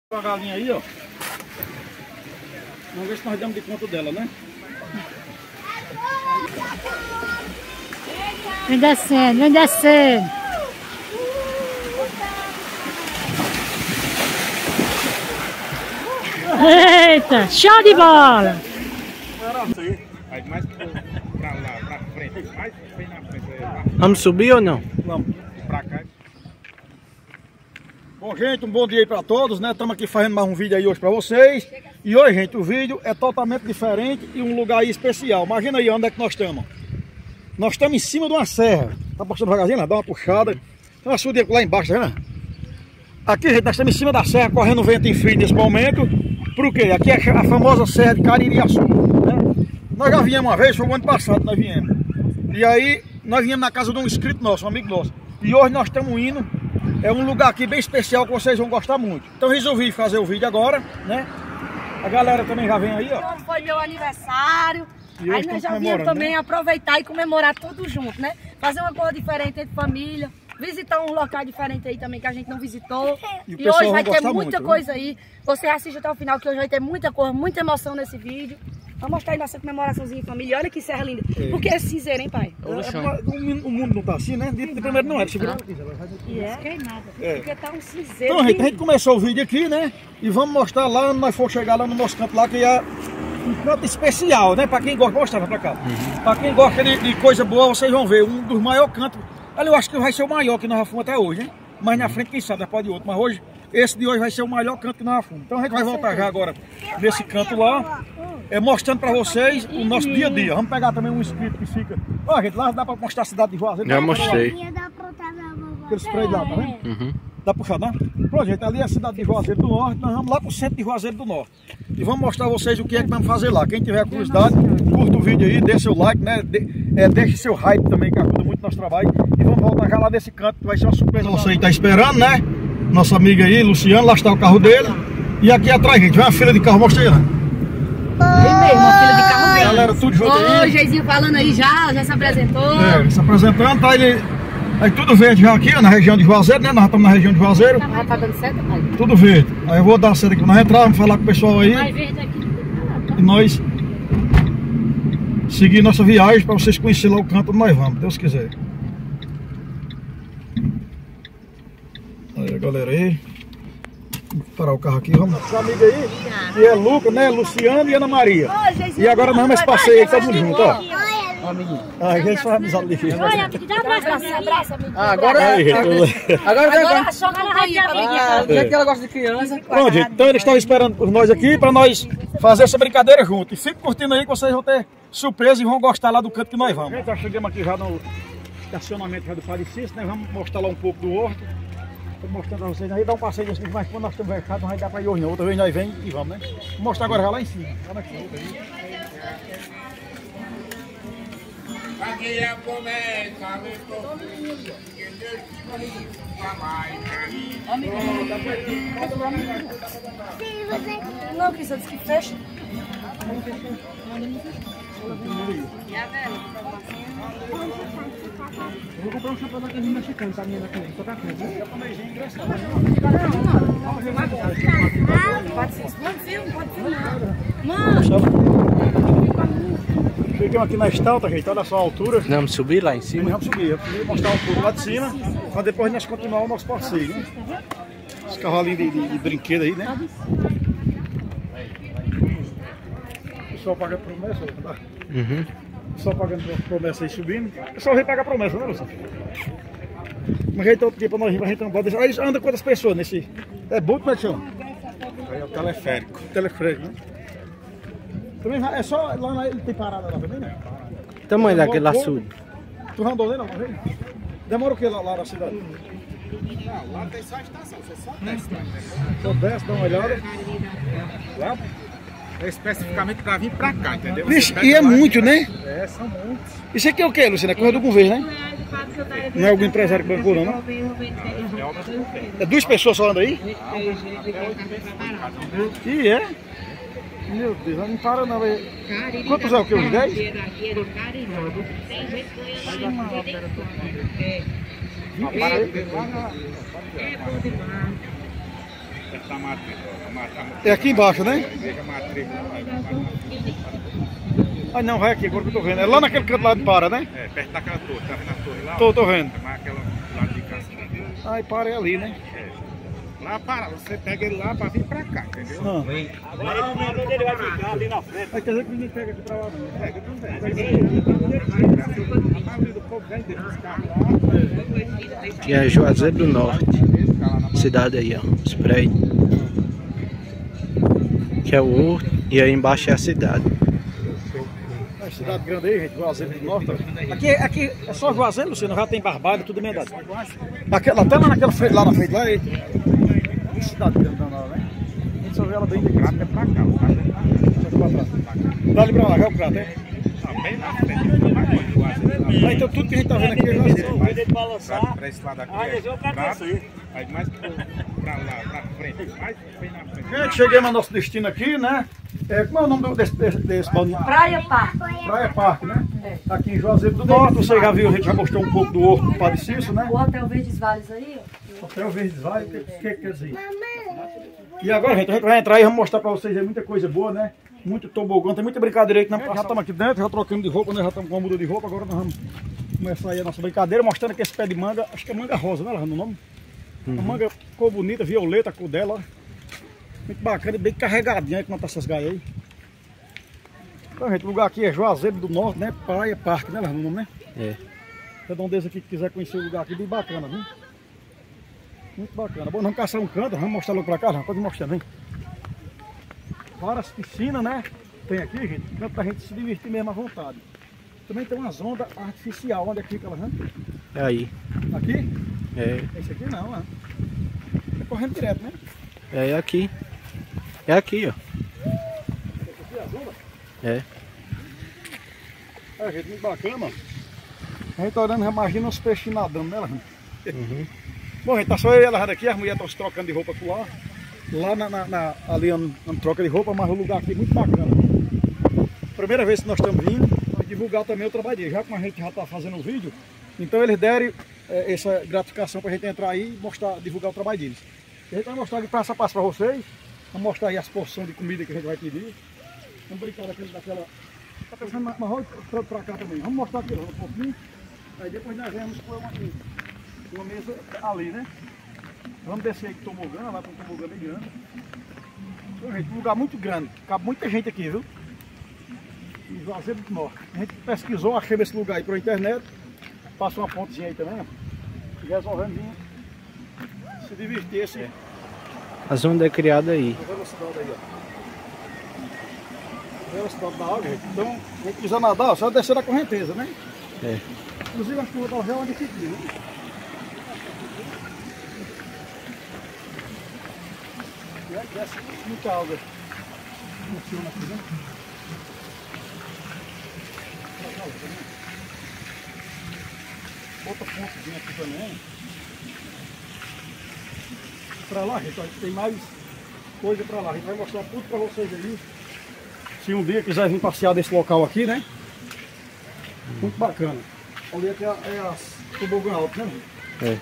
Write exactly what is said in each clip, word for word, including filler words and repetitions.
A galinha aí, ó. Vamos ver se nós damos de conta dela, né? Vem descendo, vem descendo. Eita, show de bola. Aí mais pra lá, pra frente, mais bem na frente. Vamos subir ou não? Vamos. Pra cá. Bom, gente, um bom dia aí pra todos, né? Estamos aqui fazendo mais um vídeo aí hoje pra vocês. E hoje, gente, o vídeo é totalmente diferente e um lugar aí especial. Imagina aí onde é que nós estamos. Nós estamos em cima de uma serra. Tá postando devagarzinho, né? Dá uma puxada. Tem uma subida lá embaixo, tá vendo? Aqui, gente, nós estamos em cima da serra, correndo vento em frio nesse momento. Por quê? Aqui é a famosa serra de Caririaçu, né? Nós já viemos uma vez, foi o ano passado nós viemos. E aí, nós viemos na casa de um inscrito nosso, um amigo nosso. E hoje nós estamos indo, é um lugar aqui bem especial que vocês vão gostar muito. Então resolvi fazer o vídeo agora, né? A galera também já vem aí, ó. Hoje foi meu aniversário. E aí nós já viemos também, né, aproveitar e comemorar tudo junto, né? Fazer uma coisa diferente entre família. Visitar um local diferente aí também que a gente não visitou. E, e hoje vai ter muita muito, coisa aí. Você assiste até o final que hoje vai ter muita coisa, muita emoção nesse vídeo. Vamos mostrar aí nossa comemoraçãozinha em família. Olha que serra linda. É. Porque é cinzeiro, hein, pai? É, o, o mundo não tá assim, né? De, de primeiro não era. Segura aqui. E é? É. Porque tá um cinzeiro. Então, gente, a gente começou o vídeo aqui, né? E vamos mostrar lá, quando nós for chegar lá no nosso canto lá, que é um canto especial, né? Pra quem gosta, vou mostrar pra cá. Uhum. Pra quem gosta de, de coisa boa, vocês vão ver. Um dos maiores cantos. Olha, eu acho que vai ser o maior que nós já fomos até hoje, hein? Mas na frente, quem sabe, pode outro. Mas hoje, esse de hoje vai ser o maior canto que nós já fomos. Então a gente vai voltar já agora nesse canto lá, é, mostrando pra vocês o nosso dia a dia. Vamos pegar também um inscrito que fica... Ó, gente, lá dá pra mostrar a cidade de Juazeiro. Já mostrei. Aqueles prédios lá, tá vendo? Uhum. Dá pra puxar, né? Pronto, gente, ali é a cidade de Juazeiro do Norte. Nós vamos lá pro centro de Juazeiro do Norte. E vamos mostrar a vocês o que é que vamos fazer lá. Quem tiver curiosidade, curta o vídeo aí, dê seu like, né? De, é, deixe seu hype também, que ajuda muito o nosso trabalho. E vamos voltar já lá nesse canto, que vai ser uma surpresa. Você aí tá esperando, né? Nossa amiga aí, Luciano, lá está o carro dele. E aqui atrás, gente, vai uma fila de carro, mostra aí, né? Aí mesmo, uma fila de carro mesmo. Galera, tudo junto aí. Ô, Geizinho falando aí já, já se apresentou. É, se apresentando, tá ele... Aí tudo verde já aqui, ó, na região de Juazeiro, né? Nós estamos na região de Juazeiro. Já tá dando certo, pai? Tudo verde. Aí eu vou dar a seta aqui pra nós entrar, vamos falar com o pessoal aí. Mais verde aqui. E nós seguir nossa viagem para vocês conhecerem lá o canto onde nós vamos, Deus quiser. Aí, galera aí. Vamos parar o carro aqui, vamos. Nossa amiga aí, que é Lucas, né? Luciano e Ana Maria. E agora nós vamos esse passeio aí, todo mundo junto, ó. Ah, a gente faz amizade ali. Olha, dá um abraço, abraço, amigo. Ah, agora é. Agora Agora agora só que aí, Ah, do jeito que ela gosta de criança. Pronto, gente, então eles estão esperando por nós aqui para nós fazer essa brincadeira junto. E fiquem curtindo aí que vocês vão ter surpresa e vão gostar lá do canto que nós vamos. Gente, já chegamos aqui já no estacionamento já do Padre Cícero, né? Vamos mostrar lá um pouco do horto. Estou mostrando para vocês aí, dá um passeio desse, mas quando nós estamos fechados não vai dar para ir hoje não. Outra vez nós vem e vamos, né? Vou mostrar agora já lá em cima. Olha aqui. Aqui é começa, meu todo mundo. Que Deus te bendiga mais. Não, que você disse que fecha. E a vela? Eu vou comprar um chapéu daquele mexicano pra minha naquele. Tô com a frente, né? Pode ser. Pode filme, pode filmar. Mano! Chegamos aqui na estalta, gente, olha só a altura. Vamos subir lá em cima? Vamos subir, eu queria mostrar um pouco lá de cima, para depois nós continuar o nosso passeio, né? Os cavalinhos de, de, de brinquedo aí, né? O pessoal pagando promessa, tá? Uhum. O pessoal pagando promessa aí subindo. O pessoal vem pagar promessa, né, Luciano? Mas a gente outro dia para nós ir, a gente não pode deixar. Aí anda quantas pessoas nesse. É boot, como é que chama? Aí é o teleférico. Teleférico, né? Também vai- é só lá na, ele tem parada lá também, né? Tamanho daquele açude. Tu já andou nele alguma vez? Demora o que lá, lá na cidade? Não, lá tem só a estação, você só desce lá. Só desce, dá uma olhada. Lá é especificamente pra vir pra cá, entendeu? Vixe, Você e é pega lá muito, e- né? É, são muitos. Isso aqui é o que, Luciana? É coisa do governo, né? Não é algum empresário que bancou, não, não? É obra do governo. É duas pessoas só andam aí? E é? Meu Deus, não para não. É... Quantos é o que? Uns dez? perto da matrícula. A matrícula. É aqui embaixo, né? Veja a matrícula. Ah não, vai aqui, agora que eu tô vendo. É lá naquele canto lá de para, né? É, perto daquela torre. Tá vendo a torre lá? Tô, tô vendo. É mais aquela lado de cá. Assim. Ai, para é ali, né? É. Lá para, você pega ele lá pra vir pra cá, entendeu? Ah. Agora o menino dele vai ficar ali na frente. Aí quer dizer que ninguém pega aqui pra lá, não. Pega também. A maioria do povo vem dentro dos carros lá. Que é Juazeiro do Norte. Cidade aí, ó. Os prédios. Que é o outro. E aí embaixo é a cidade. É cidade grande aí, gente. Juazeiro do Norte. Aqui, aqui é só Juazeiro, você não já tem Barbalho, tudo bem dado. Aquela, até lá naquela frente, lá na frente, lá. E... Que cidade grande lá, né? A gente só vê ela bem de cá. É pra cá, o prato é pra cá. Dá-lhe pra lá, já é o prato, é? Bem na frente. Ah, então tudo que a gente tá vendo aqui é Juazeiro. Pra esse lado aqui é prato. Aí mais pra lá, pra frente. Mais bem na frente. Gente, chegamos ao nosso destino aqui, né? É, como é o nome desse, desse, desse balneário? Praia Parque. Praia Parque, né? Aqui em Juazeiro do Norte, você já viu, a gente já mostrou um pouco do Horto do Padre Cício, né? O Hotel Verdes Vales aí, ó. Hotel Verdes Vales, o que, que quer dizer? E agora, gente, a gente vai entrar e vamos mostrar pra vocês aí muita coisa boa, né? Muito tobogã, tem muita brincadeira aí que nós já estamos aqui dentro, já trocamos de roupa, né? Já estamos com uma muda de roupa, agora nós vamos começar aí a nossa brincadeira, mostrando aqui esse pé de manga, acho que é manga rosa, né, Larrando o nome? Uhum. A manga ficou bonita, violeta a cor dela, ó. Muito bacana e bem carregadinha aí com essas gaias aí. Então, gente, o lugar aqui é Juazeiro do Norte, né? Praia Parque, né, Larrando o nome, né? É. Redondeza aqui que quiser conhecer o lugar aqui, bem bacana, viu? Muito bacana. Bom, vamos caçar um canto, vamos mostrar logo pra cá, já pode mostrar, vem. Várias piscinas, né? Tem aqui, gente, canto pra gente se divertir mesmo à vontade. Também tem umas ondas artificiais, onde é que fica ela, né? É aí. Aqui? É. Esse aqui não, né? É correndo direto, né? É aqui. É aqui, ó. Esse aqui é as ondas? É. É, gente, muito bacana. A gente tá olhando, já imagina os peixes nadando, né, Larrando? Uhum. Bom, gente, tá só eu e ela aqui, as mulheres estão se trocando de roupa por lá. Lá na, na, na, ali onde, onde troca de roupa, mas o lugar aqui é muito bacana. Primeira vez que nós estamos vindo, para divulgar também o trabalho deles. Já que a gente já está fazendo um vídeo, então eles deram é, essa gratificação para a gente entrar aí e mostrar, divulgar o trabalho deles. A gente vai mostrar aqui passo a passo para vocês, vamos mostrar aí as porções de comida que a gente vai pedir. Vamos brincar daquele, daquela... Tá pensando na vamos para cá também. Vamos mostrar aqui um pouquinho, aí depois nós vamos pôr uma, uma mesa ali, né? Vamos descer aí com o tobogã, vai para um tobogã bem grande. Então, gente, um lugar muito grande, cabe muita gente aqui, viu? Em Juazeiro do Norte. A gente pesquisou, achei esse lugar aí pela internet, passou uma pontezinha aí também, ó. E resolvemos vir se divertir assim. A zona é criada aí. A velocidade aí, ó. A velocidade da água, gente. Então, quem quiser nadar, só descer da correnteza, né? É. Inclusive, acho que eu vou dar o onde fica, né? E aí desce muita água. Funciona aqui, né? Outra pontezinha aqui também. Pra lá, gente, tem mais coisa pra lá. A gente vai mostrar tudo pra vocês aí. Se um dia quiser vir passear desse local aqui, né? Muito bacana. Ali aqui é, é as tobogã alto, né? É.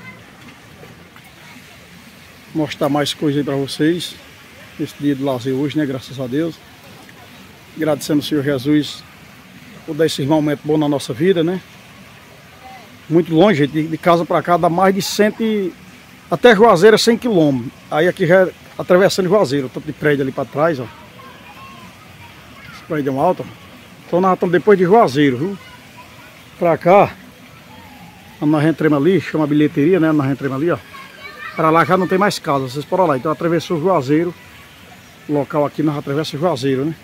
Mostrar mais coisa aí pra vocês. Esse dia de lazer hoje, né? Graças a Deus. Agradecendo ao Senhor Jesus por dar esse momento bom na nossa vida, né? Muito longe, gente, de casa pra cá dá mais de cento e... até Juazeiro é cem quilômetros. Aí aqui já é atravessando Juazeiro, tanto de prédio ali pra trás, ó. Esse prédio é alto, ó. Então nós estamos depois de Juazeiro, viu? Pra cá, nós entramos ali, chama bilheteria, né? Nós entramos ali, ó. Pra lá já não tem mais casa, vocês podem lá. Então atravessou Juazeiro. O local aqui nós atravessamos Juazeiro, né?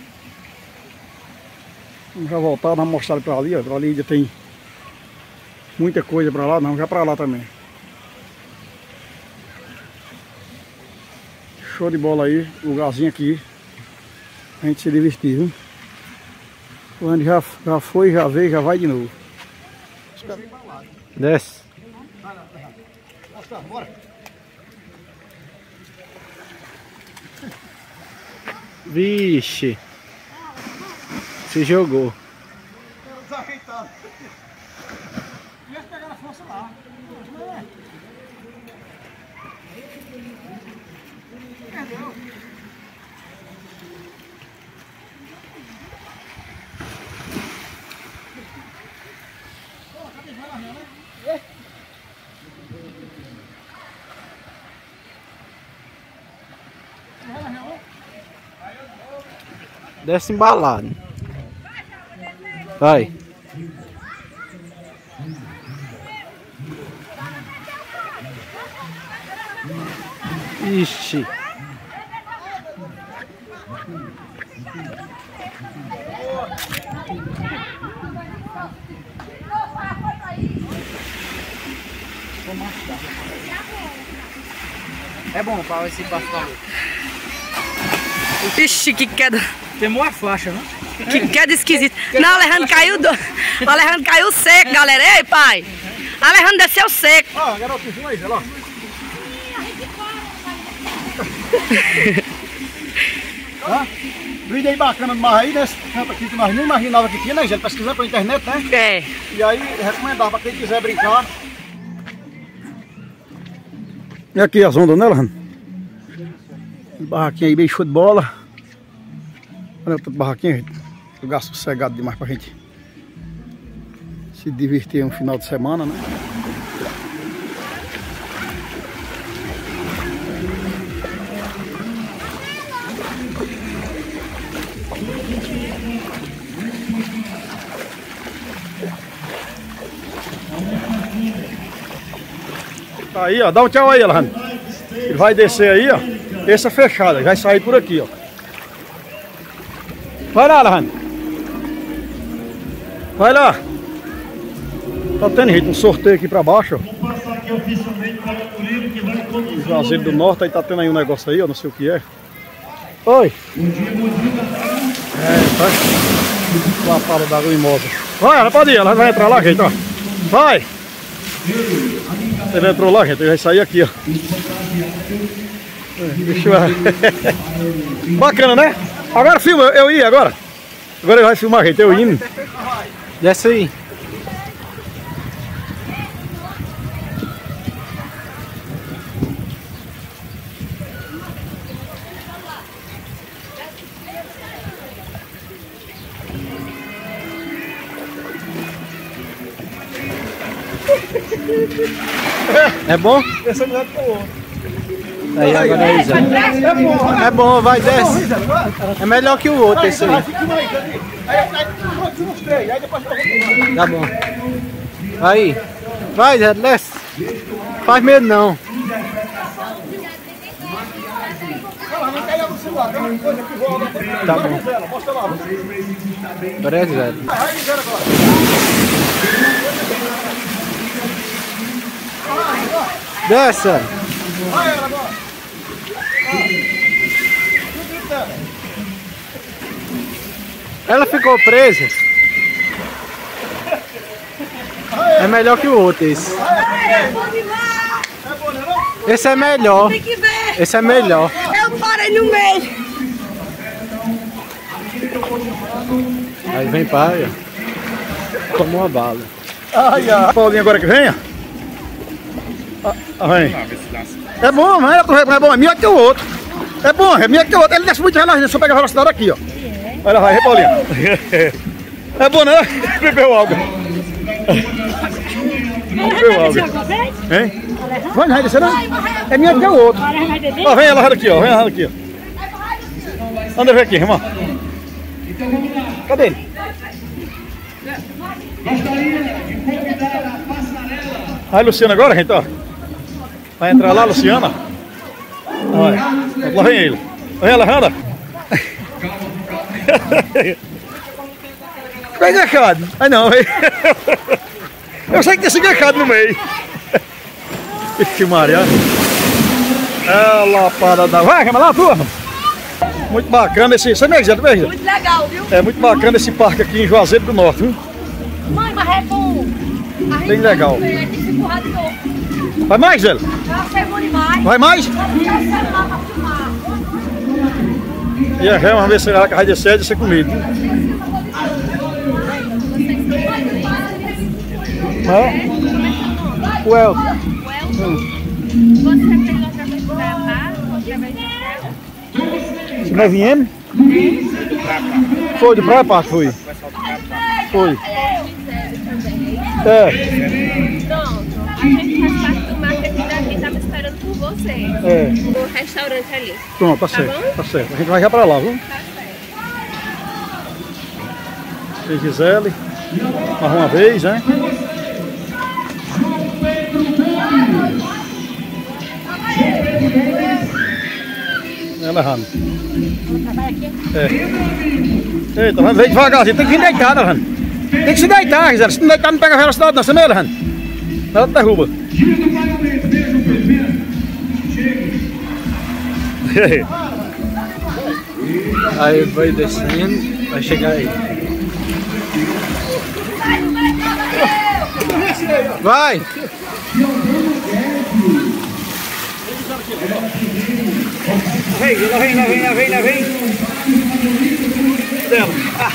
Vamos já voltar, vamos mostrar pra ali, ó. Pra ali ainda tem muita coisa pra lá, não, já pra lá também. Show de bola aí, lugarzinho aqui. A gente se divertir, viu? Quando já, já foi, já veio, já vai de novo. Desce. Bora. Vixe. Se jogou. Desajeitado. Ia pegar na força lá. É, Desce embalado. Vai. Ixi. É bom para esse passo. Ixi, que queda. Queimou a faixa, né? Que queda esquisita. Não, o Alejandro caiu do... O Alejandro caiu seco, galera. Ei, pai. O Alejandro desceu seco. Ó, garoto, filma aí, ó. Tá? Vídeo aí bacana do mar aí, nesse canto aqui que nós nem imaginava que tinha, né, gente? Pesquisando pela internet, né? É. E aí, recomendava pra quem quiser brincar. E aqui as ondas, né, Alejandro? Barraquinha aí bem show de bola. Olha outra barraquinha, gente. Lugar sossegado demais pra gente se divertir um final de semana, né? Tá aí, ó. Dá um tchau aí, Alejandro. Ele vai descer aí, ó. Esse é fechado, ele vai sair por aqui, ó. Vai lá, Alejandro. Vai lá. Tá tendo jeito, um sorteio aqui pra baixo, ó. Juazeiro do Norte, aí tá tendo aí um negócio aí, ó. Não sei o que é. Oi. É, tá. Lapada d'água mimosa. Vai, ela pode ir, ela vai entrar lá, gente, ó. Vai. Ele entrou lá, gente, ele vai sair aqui, ó. Bicho, bacana, né? Agora filma, eu ia agora. Agora ele vai filmar, gente, eu indo. Desce aí. É bom? Esse é melhor que o outro. Aí agora aí, Zé. É bom, É bom, vai, desce. É melhor que o outro esse aí. Tá bom. Aí. Vai, Zé, desce. Faz medo não. Tá bom. Parece, Zé. Desce. Ela ficou presa. É melhor que o outro esse. Esse é melhor. Tem que ver. Esse é melhor. Eu parei no meio. Aí vem pai, ó. Tomou uma bala. Ai, ai. Paulinho agora que venha. Ah, vem. É bom, mas é bom, é melhor que o outro. É bom, é melhor que o outro. Ele desce muito relógio, só pega a velocidade aqui, ó. Olha, vai, Paulinho. É bom, né? Bebeu água. Bebeu água. Hein? Vai, não vai descer, não? É melhor que o outro. Ó, vem ela aqui, ó. Vem ela aqui, ó. Anda, vem aqui, irmão. Cadê ele? Aí, Luciana, agora, gente, ó. Vai entrar lá, Luciana. Olha, lá vem ele. Vem, Alejandra. Ficou enganchado. Aí não, vem. Eu sei que tem esse enganchado no meio. Ixi, Maria. É lapada da... Vai, chama lá, turma. Muito bacana esse... Você me ajuda, me ajuda. Muito legal, viu? É muito bacana esse parque aqui em Juazeiro do Norte, viu? Mãe, mas é bom. Bem legal. Tem que se empurrar de novo. Vai mais, Zé? Eu sei bom demais. Vai mais? Eu quero celular pra filmar. E a Ré, vamos ver se ela vai descer e descer comigo. É? O El. Você tem outra vez pra cá? Outra vez pra cá? Se nós viemos? Foi de praia, pá? Foi. Foi. É. Pronto. A gente faz parte do marketing daqui, tava esperando por você. É. No restaurante ali. Pronto, tá Tá certo. bom? Tá certo. A gente vai já pra lá, viu? Tá certo. Tem Gisele. Mais uma vez, né? Ela errando. É. Eita, vamos ver devagarzinho. Tem que vir deitada, Rani. Tem que se deitar, Gisele. Se não deitar, não pega a velocidade, não. Você mesmo, Rani. Ela derruba. Aí vai descendo, vai chegar aí. Vai! Vem, lá vem, lá vem, lá vem, lá vem. Ah.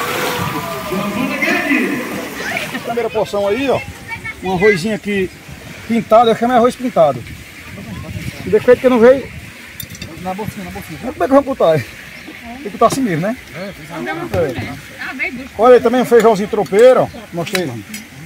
Primeira porção aí, ó. Um arrozinho aqui pintado, eu chamo arroz pintado. O defeito que não veio. Na bolsinha, na bolsinha. Como é que vamos botar aí? Tem que botar assim mesmo, né? É, é. Olha aí também um feijãozinho tropeiro, ó. Mostrei, mano.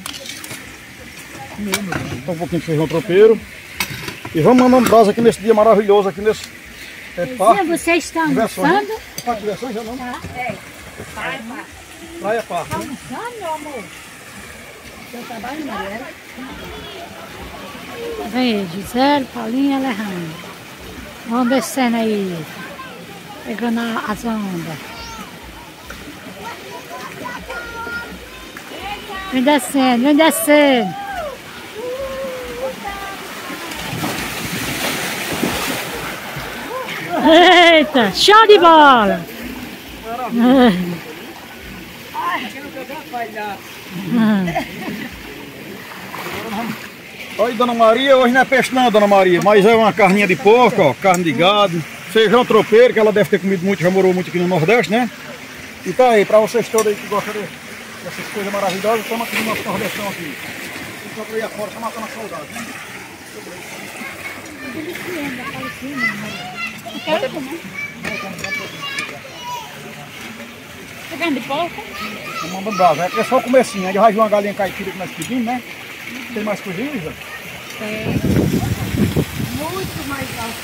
Um pouquinho de feijão tropeiro. E vamos mandando brasa aqui nesse dia maravilhoso, aqui nesse é, parque. Vocês estão almoçando? Parque de diversões já não? Tá. É. Praia Parque. Praia Parque. Tá almoçando, meu amor? Seu trabalho, Mariela? Vem, Gisele, Paulinha, Alejandro. Vamos descendo aí. Pegando as ondas. Vem descendo, vem descendo. Eita, show de bola! Olha, Dona Maria, hoje não é peixe não, Dona Maria, mas é uma carninha de porco, ó, carne de gado, feijão tropeiro, que ela deve ter comido muito, já morou muito aqui no Nordeste, né? E tá aí, pra vocês todos aí que gostam de, dessas coisas maravilhosas, estamos aqui no nosso Nordestão aqui. Só pra ir afora, tá matando a saudade, né? Pegando de porco? Mandando brasa, é só o comecinho, aí vai vir uma galinha caipira que nós pedimos, né? Tem mais coisinha, Isa? Tem. Muito mais fácil.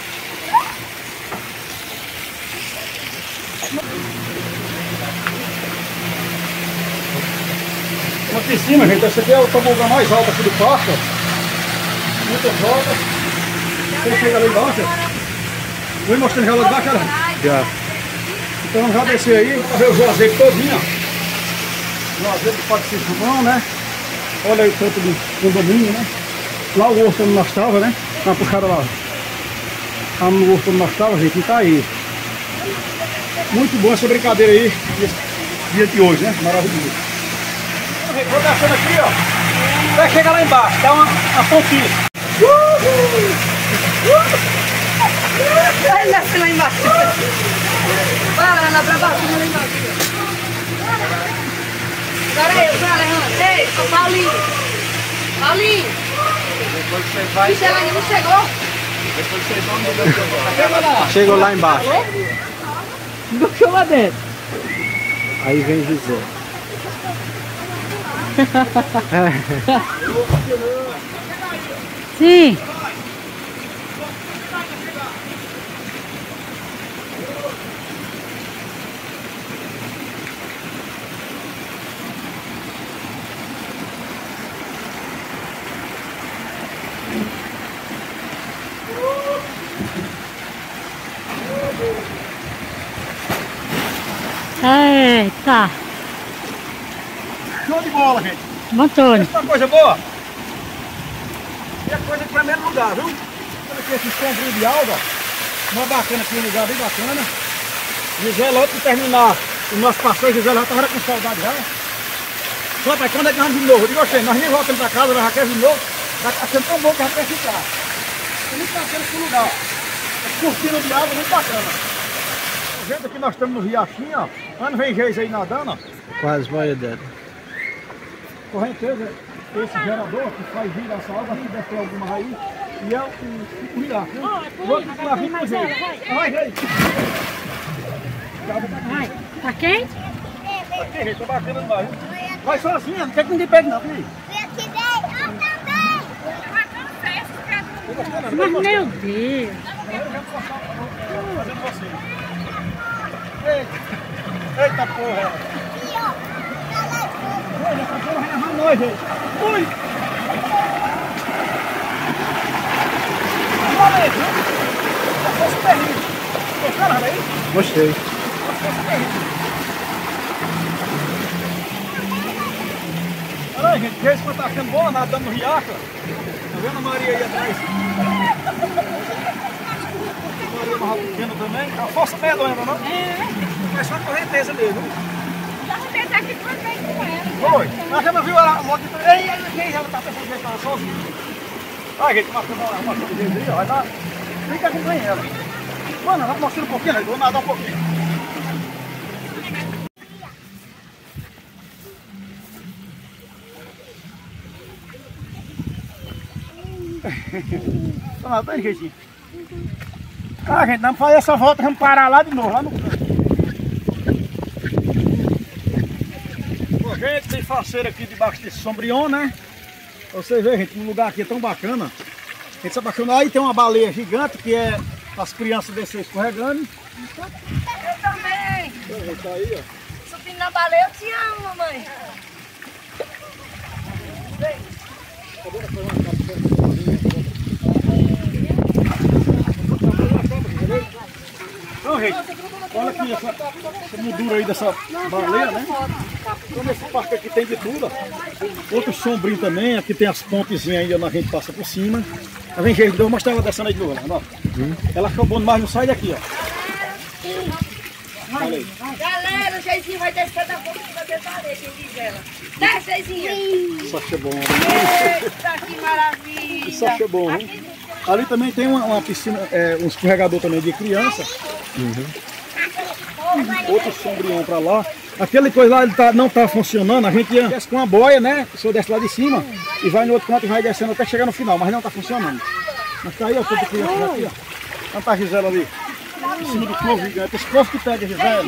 Aqui em cima, gente, esse aqui é o tobogã mais alto aqui do parque, ó. Muitas rodas. Você chega lá embaixo, ó. Vou mostrando já lá de baixo, olha. Já. Então vamos já descer aí, pra ver o Juazeiro todinho, ó. Juazeiro do Parque São João, né? Olha aí o tanto do condomínio, né? Lá o horto onde nós estávamos, né? Na puxada lá. Lá no horto onde nós estávamos, gente, e tá aí. Muito bom essa brincadeira aí, esse dia de hoje, né? Maravilhoso. Vou descendo aqui, ó. Vai chegar lá embaixo, dá uma, uma pontinha. Uhul! Vai descer lá embaixo. Vai lá pra baixo, lá embaixo. Agora eu, vai, Alejandro. Ei, ô Paulinho. Paulinho. Depois você vai. Ixi, ela ainda não chegou. Depois vocês vão mudando. Chegou lá embaixo. Do que lá dentro? Aí vem José. Sim. Eita. Show de bola, gente. Montone. Essa é uma coisa boa. E a coisa em primeiro lugar, viu? Olha aqui esses comprinhos de alga. Uma bacana aqui, um lugar bem bacana. Gisele, logo que terminar o nosso passeio, Gisele já estava com saudade já. Só para quando é que nós vamos de novo? Eu digo, oxe, nós nem voltamos para casa, nós já queremos de novo. Já está sendo tão bom que já quer ficar. É muito bacana esse lugar. Curtindo de água, muito bacana. O jeito que nós estamos no riachinho, ó. Quando vem gente aí nadando, ó. Quase boiadeira. Correnteza, esse gerador que faz vir essa água, aqui deve ter alguma aí, e é o, o, o riacho, né? O outro que lá vem com jeito. Vai, vai. Vai. Tá quente? Aqui, gente, tá bacana demais. Vai sozinha, não quer que ninguém pegue não, filho. Mas meu Deus. Eita, eita porra. vai levar nós, gente. Ui! Valeu, viu? Fosse terrível. Gostaram aí? Gostei. Olha aí, gente, que esse tá ficando bom, nadando no riacho. Tá vendo a Maria aí atrás? Maria mais pequena também. A força meia doendo, não? É. Mas só a correnteza mesmo. Já vou tentar que foi bem com ela. Foi. Mas já não viu ela logo de trás. Ei, ei, ela tá pensando que ela tá sozinha. Olha, gente, mostrando uma coisa aí, ó. Vai dar. Fica acompanhando ela. Mano, vai mostrando um pouquinho, vou nadar um pouquinho. Tá nadando, jeitinho. Ah, gente, vamos fazer essa volta, vamos parar lá de novo, lá no canto. Pô, gente, tem faceira aqui debaixo desse sombrião, né? Você vê, gente, um lugar aqui é tão bacana. A gente se apaixonou. Aí tem uma baleia gigante que é as crianças descer escorregando. Eu também. Tá aí, ó. Subindo na baleia, eu te amo, mamãe. Então, gente, olha aqui essa, essa moldura aí dessa baleia, né? Então nesse parque aqui tem de tudo. Outro sombrinho também, aqui tem as pontezinhas ainda, a gente passa por cima. Tá vendo, gente? Vou mostrar ela descendo aí de novo, né? Hum. Ela ficou bom demais, não sai daqui, ó. Olha aí. Galera, o Jeizinho vai descer da ponte pra fazer areia, quem diz ela. Desce, Jeizinha. Isso achei bom. Eita, que maravilha. Isso achei bom, hein? Ali também tem uma, uma piscina, é, um escorregador também de criança. Uhum. Outro sombrião pra lá. Aquele coisa lá ele tá, não tá funcionando, a gente ia desce com uma boia, né? A pessoa desce lá de cima e vai no outro canto e vai descendo até chegar no final, mas não tá funcionando. Mas tá aí, ó, todo criança aqui, ó. Onde tá a Gisela ali? Em cima do povo gigante. Esse povo que pega a Gisela.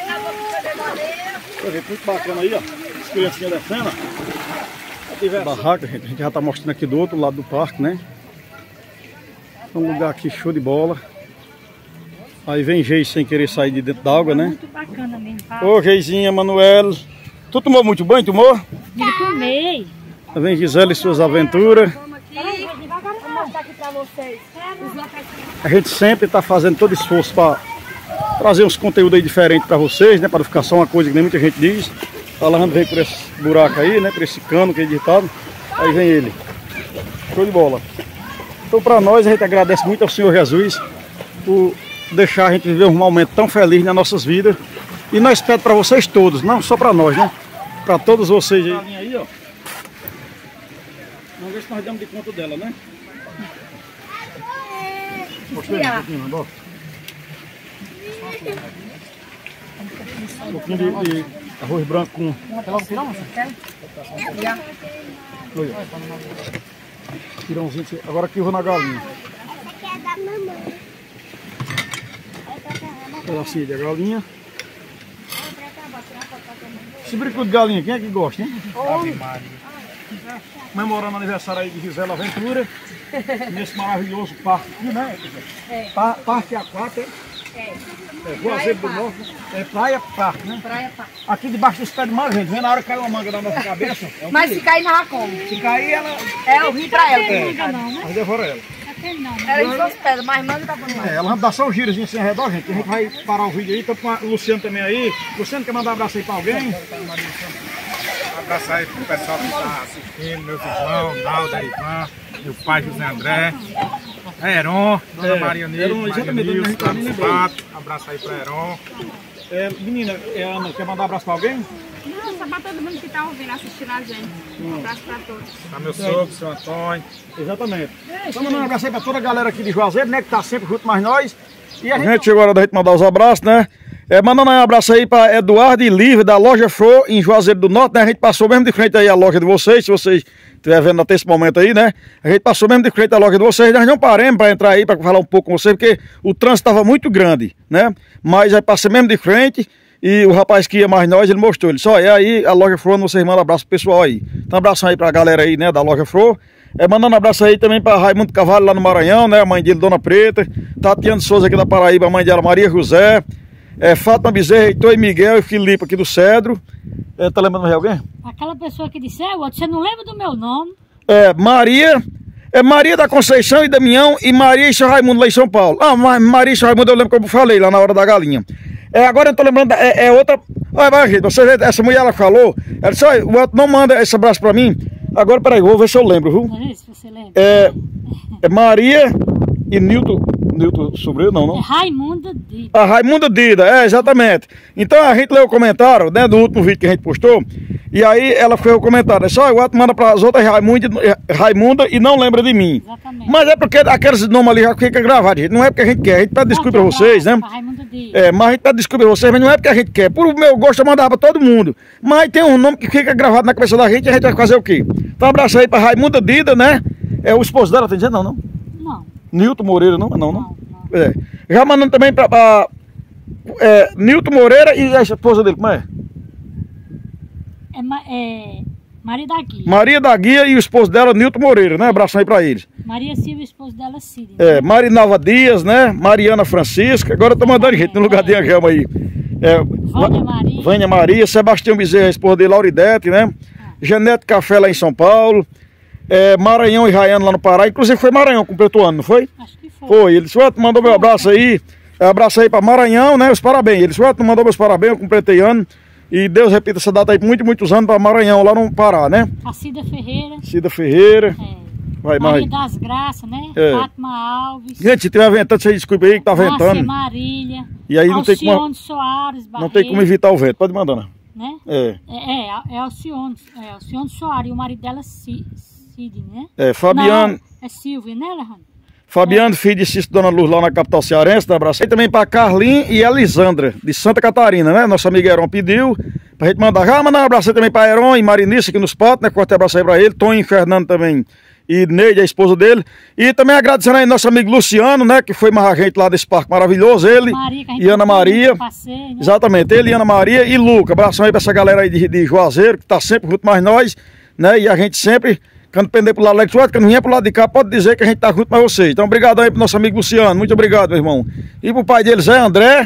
Muito bacana aí, ó. As criancinhas descendo. A barraca, gente, a gente já tá mostrando aqui do outro lado do parque, né? Um lugar aqui show de bola. Aí vem Geis sem querer sair de dentro da água, né? Muito bacana mesmo. Ô, Geizinha, Manuel. Tu tomou muito banho, tomou? Eu tomei. Aí vem Gisele e suas aventuras. Vamos aqui. Vou mostrar aqui pra vocês. Os locais. A gente sempre está fazendo todo esforço para trazer uns conteúdos aí diferentes para vocês, né? Para não ficar só uma coisa que nem muita gente diz. A Alejandro vem por esse buraco aí, né? Por esse cano que é editado. Aí vem ele. Show de bola. Então, para nós, a gente agradece muito ao Senhor Jesus por deixar a gente viver um momento tão feliz nas nossas vidas. E nós pedimos para vocês todos, não só para nós, né? Para todos vocês aí. aí ó. Vamos ver se nós damos de conta dela, né? Mostrei um pouquinho, Nandó. Um pouquinho de, de arroz branco com... Olha. Pirãozinho. Agora aqui eu vou na galinha. Essa aqui é da mamãe. Um pedacinho de galinha. Esse brinco de galinha, quem é que gosta, hein? Ave Maria. Comemorando o aniversário aí de Gisela Aventura. Nesse maravilhoso parque aqui, né? É. Pa parque aquático. É. É, Juazeiro do Norte. É praia parque, né? Praia, pá. Aqui debaixo desse pé de manga, gente. Vem na hora que cai uma manga na nossa cabeça. É um Mas perigo. se cair, não como. Se cair, ela. É o rio pra ela. É, Não, né? mas devora ela. Até não. Ela em suas pedras, mas manda tá bom. É, ela vai dar só um girozinho assim ao redor, gente. A gente vai parar o vídeo aí. Tô com o Luciano também aí. Luciano, quer mandar um abraço aí pra alguém? Abraçar aí pro pessoal que está assistindo, meus irmãos, Nalda, Ivan, meu pai José André, Heron, Dona É, Maria Nilson, Heron, Maria exatamente, Nilson, a gente também Carlos lembrou. Pato, abraço aí para Heron. É, menina, é, Ana, quer mandar um abraço pra alguém? Não, só pra todo mundo que tá ouvindo, assistindo a gente. Um abraço pra todos. Tá meu sogro, seu Antônio. Exatamente. Então, mandando um abraço aí pra toda a galera aqui de Juazeiro, né? Que tá sempre junto mais nós. E a gente, gente chegou a hora da gente mandar os abraços, né? É, mandando um abraço aí para Eduardo e Lívia da loja Fro em Juazeiro do Norte, né? A gente passou mesmo de frente aí a loja de vocês, se vocês estiverem vendo até esse momento aí, né? A gente passou mesmo de frente a loja de vocês, nós não paremos para entrar aí, para falar um pouco com vocês, porque o trânsito estava muito grande, né? Mas aí passei mesmo de frente e o rapaz que ia mais nós, ele mostrou, ele só é aí a loja Fro, vocês mandam um abraço pro pessoal aí. Então um abraço aí para a galera aí, né, da loja Fro. É, mandando um abraço aí também para Raimundo Cavalho lá no Maranhão, né? A mãe dele, Dona Preta, Tatiana Souza aqui da Paraíba, a mãe dela, Maria José. É, Fátima Bezerra, Heitor e Miguel e Filipe aqui do Cedro. É, tá lembrando de alguém? Aquela pessoa que disse, é, você não lembra do meu nome? É, Maria, é Maria da Conceição e Damião e Maria e seu Raimundo lá em São Paulo. Ah, mas Maria e seu Raimundo eu lembro como eu falei lá na hora da galinha. É, agora eu tô lembrando, é, é outra... Olha, gente, você vê, essa mulher ela falou, ela disse, olha, o outro não manda esse abraço pra mim. Agora, peraí, vou ver se eu lembro, viu? Não é isso, você lembra? É, é Maria e Nilton, Nilton Sobreiro, não, não? É Raimundo Dida. A Raimundo Dida, é, exatamente. Então a gente leu o comentário, né, do último vídeo que a gente postou, e aí ela fez o comentário, só o outro manda para as outras Raimundo, Raimunda e não lembra de mim. Exatamente. Mas é porque aqueles nomes ali já ficam gravados, gente. Não é porque a gente quer, a gente pede desculpa pra vocês, né? Raimundo Dida. É, mas a gente pede desculpa pra vocês, mas não é porque a gente quer. Por meu gosto eu mandava pra todo mundo. Mas tem um nome que fica gravado na cabeça da gente e a gente vai fazer o quê? Então um abraço aí pra Raimundo Dida, né? É o esposo dela, tá dizendo? Não, não? Não. Nilton Moreira, não? Não, não? Não, não. É. Já mandando também pra, pra é, Nilton Moreira e a esposa dele, como é? É, Ma- é Maria da Guia. Maria da Guia e o esposo dela, Nilton Moreira, né? Abração aí pra eles. Maria Silva, o esposo dela, Cid. É, Marinalva Dias, né? Mariana Francisca, agora eu tô mandando gente no lugar de Angelma aí. É, Vânia Maria. Vânia Maria, Sebastião Bezerra, esposa dele, Lauridete, né? Ah. Janete Café lá em São Paulo. É, Maranhão e Raiano lá no Pará. Inclusive foi Maranhão, completou ano, não foi? Acho que foi. Foi. Ele disse, mandou meu abraço aí. Abraço aí pra Maranhão, né? Os parabéns. Ele disse, mandou meus parabéns, eu completei ano. E Deus repita essa data aí por muitos, muitos anos pra Maranhão, lá no Pará, né? A Cida Ferreira. Cida Ferreira. É. Vai, Maria mais. das Graças, né? É. Fátima Alves. Gente, se tiver ventando, você desculpa aí que tá Márcia ventando. Marília. E aí não tem como- Alcione Soares Barreto. Não tem como evitar o vento, pode mandar, né? Né? É. É, é, é Alcione, é Alcione Soares e o marido dela, Ci- Cid, né? É, Fabiano, Não, é Silvia, né, Alejandro? Fabiano, filho de Cício Dona Luz lá na capital cearense, um abraço. E também para Carlinhos e Elisandra, de Santa Catarina, né? Nosso amigo Heron pediu pra gente mandar. Já mandar um abraço aí também para Heron e Marinice aqui nos potes, né? Corte abraço aí para ele, Tonho e Fernando também. E Neide, a esposa dele. E também agradecendo aí nosso amigo Luciano, né? Que foi mais a gente lá desse parque maravilhoso. Ele Maria, que a gente e Ana foi Maria. no passeio, né? Exatamente, ele e Ana Maria e Luca. Abração aí pra essa galera aí de, de Juazeiro, que tá sempre junto mais nós, né? E a gente sempre, quando pender pro lado lá de fora, quando vier pro lado de cá, pode dizer que a gente tá junto mais vocês. Então, obrigado aí pro nosso amigo Luciano. Muito obrigado, meu irmão. E pro pai dele, Zé André.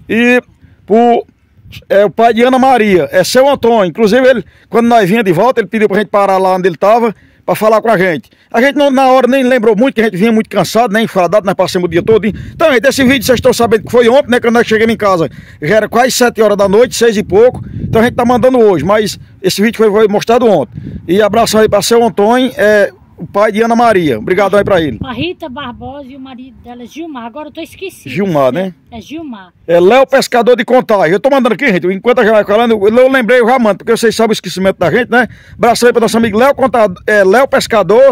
E pro é, o pai de Ana Maria, é seu Antônio. Inclusive, ele, quando nós vinha de volta, ele pediu pra gente parar lá onde ele tava, para falar com a gente. A gente não, na hora nem lembrou muito, que a gente vinha muito cansado, nem enfadado, nós passamos o dia todo. Então, gente, esse vídeo vocês estão sabendo que foi ontem, né? Quando nós chegamos em casa, já era quase sete horas da noite, seis e pouco. Então a gente tá mandando hoje, mas esse vídeo foi, foi mostrado ontem. E abraço aí para seu Antônio, é, o pai de Ana Maria. Obrigado aí para ele. A Rita Barbosa e o marido dela, Gilmar. Agora eu tô esquecido. Gilmar, né? É Gilmar. É Léo Pescador de Contagem. Eu tô mandando aqui, gente. Enquanto a gente vai falando, eu lembrei, eu já mando, porque vocês sabem o esquecimento da gente, né? Abraço aí para nosso amigo Léo Contador, é, Léo Pescador.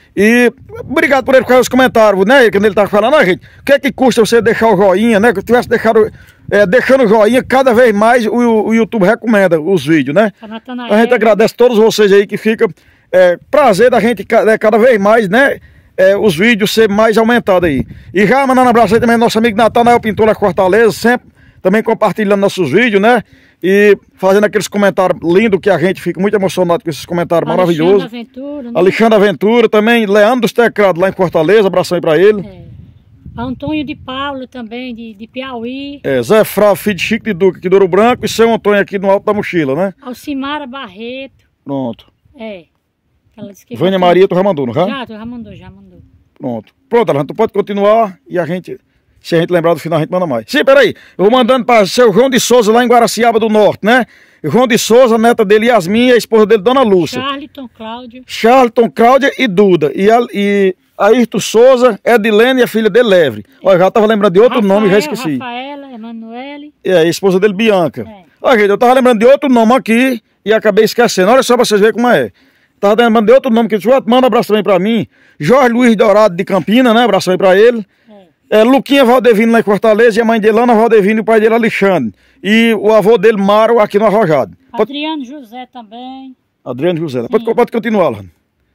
E obrigado por ele ficar nos comentários, né? Quando ele tá falando, ah, gente, o que é que custa você deixar o joinha, né? Que eu tivesse deixado, é, deixando o joinha, cada vez mais o, o YouTube recomenda os vídeos, né? A Natanael. A gente agradece a todos vocês aí que fica é, prazer da gente é, cada vez mais, né? É, os vídeos ser mais aumentados aí. E já mandando um abraço aí também nosso amigo Natanael Pintor da Fortaleza, sempre também compartilhando nossos vídeos, né? E fazendo aqueles comentários lindos que a gente fica muito emocionado com esses comentários maravilhosos. Alexandre Aventura, né? Alexandre Aventura também, Leandro dos Teclados lá em Fortaleza, abração aí pra ele. É. Antônio de Paulo também, de, de Piauí. É, Zé Frau, filho de Chico de Duque aqui do Ouro Branco e seu Antônio aqui no Alto da Mochila, né? Alcimara Barreto. Pronto. É. Ela disse que Vânia já- Maria, tu já mandou, não já? Já, tu já mandou, já mandou. Pronto. Pronto, Alejandro, tu pode continuar e a gente, se a gente lembrar do final, a gente manda mais. Sim, peraí. Eu vou mandando para seu João de Souza lá em Guaraciaba do Norte, né? João de Souza, neta dele Yasmin e a esposa dele, Dona Lúcia. Charlton Cláudio. Charlton, Cláudia e Duda. E, a, e Ayrton Souza, Edilene e a filha dele, Levre. Olha, eu já tava lembrando de outro Rafael, nome, já esqueci. Rafaela, Emanuele. E a esposa dele, Bianca. É. Olha, gente, eu tava lembrando de outro nome aqui e acabei esquecendo. Olha só pra vocês verem como é. Tava lembrando de outro nome que eu disse, manda um abraço também pra mim. Jorge Luiz Dourado de Campina, né? Abraço aí pra ele. É. É, Luquinha Valdevino lá em Fortaleza e a mãe dele, Ana Valdevino e o pai dele, Alexandre. E o avô dele, Mário, aqui no Arrojado. Pode... Adriano José também. Adriano José. Pode, pode continuar, Lano.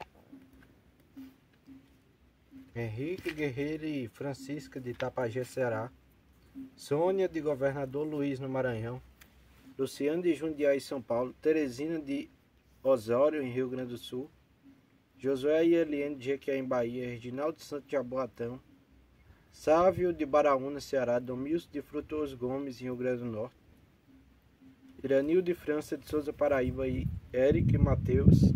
Henrique Guerreiro e Francisca de Itapajé, Ceará. Sônia de Governador Luiz no Maranhão. Luciano de Jundiaí, São Paulo. Teresina de Osório, em Rio Grande do Sul. Josué e Eliane de Jequié, em Bahia. Reginaldo Santos de Jaboatão. Sávio de Baraúna, Ceará. Domilson de Frutuoso Gomes, em Rio Grande do Norte. Iranil de França de Souza Paraíba e Eric Mateus,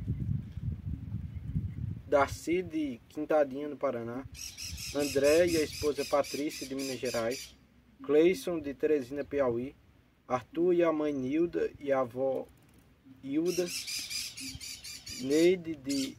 Darcy de Quintadinha no Paraná, André e a esposa Patrícia de Minas Gerais, Cleison de Teresina Piauí, Arthur e a mãe Nilda e a avó Hilda, Neide de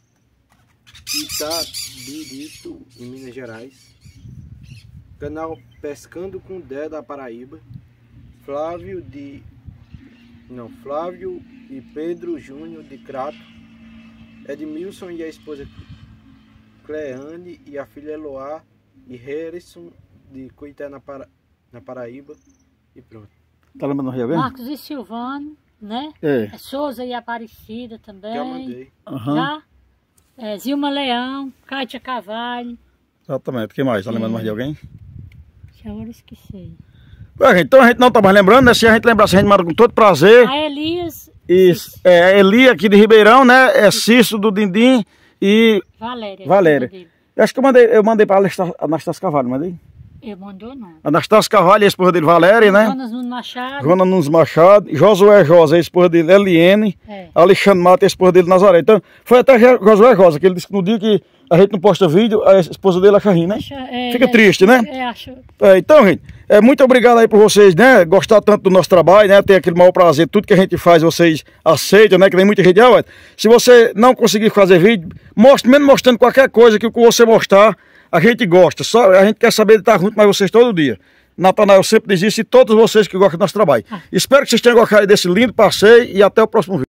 Itabirito em Minas Gerais, canal Pescando com Dé da Paraíba, Flávio de não Flávio e Pedro Júnior de Crato, Edmilson e a esposa Cleane e a filha Eloá e Harrison de Coité na, Para... na Paraíba e pronto. Tá lembrando do Rio Grande? Marcos e Silvano, né? É. É Souza e Aparecida também. Já mandei. Uhum. Já? É, Zilma Leão, Cátia Cavalho. Exatamente. O que mais? Tá lembrando mais de alguém? Que agora eu esqueci. Ué, então a gente não tá mais lembrando, né? Se a gente lembrasse, a gente manda com todo prazer. A Elias. Isso. É a Eli aqui de Ribeirão, né? É Cício do Dindim e Valéria. Valéria. Dele. Eu acho que eu mandei, eu mandei para Anastácio Carvalho, mandei? Eu mandou não. Anastácio Carvalho e a esposa dele, Valéria, né? Jonas Nunes Machado. Joana Nunes Machado, Josué Josa, a esposa dele, Eliene, É. Alexandre Mata, a esposa dele, Nazaré. Então, foi até Josué Josa, que ele disse que no dia que a gente não posta vídeo, a esposa dele acha ruim, né? Acha- é, Fica é, triste, né? É, acho. É, então, gente, é, muito obrigado aí por vocês, né, gostar tanto do nosso trabalho, né, ter aquele maior prazer, tudo que a gente faz vocês aceitam, né, que nem muita gente, ah, ué, se você não conseguir fazer vídeo, mostre, mesmo mostrando qualquer coisa que o que você mostrar, a gente gosta, só a gente quer saber de estar junto mais vocês todo dia. Natanael sempre diz isso e todos vocês que gostam do nosso trabalho. Espero que vocês tenham gostado desse lindo passeio e até o próximo vídeo.